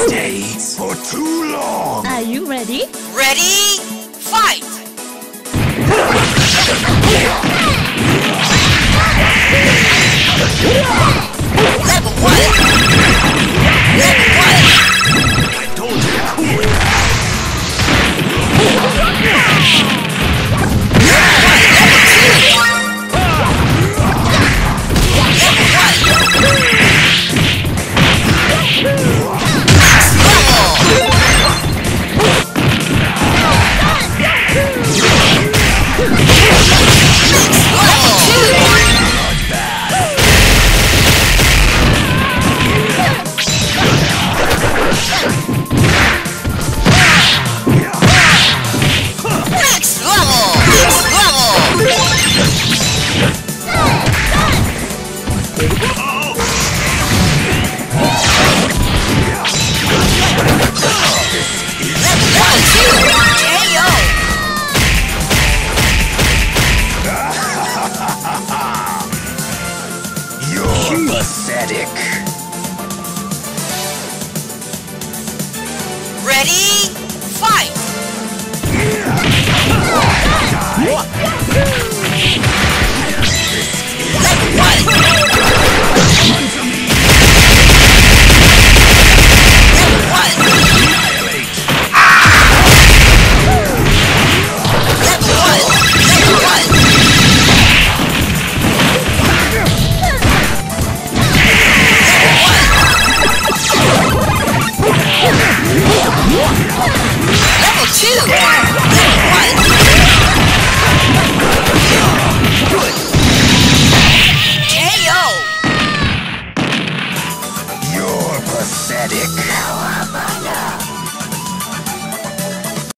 stays for too long. Are you ready? Ready? Fight! Level 1! Level 1! I told you to cool it down. You're pathetic. Ready? Fight! Level 2! KO! You're pathetic.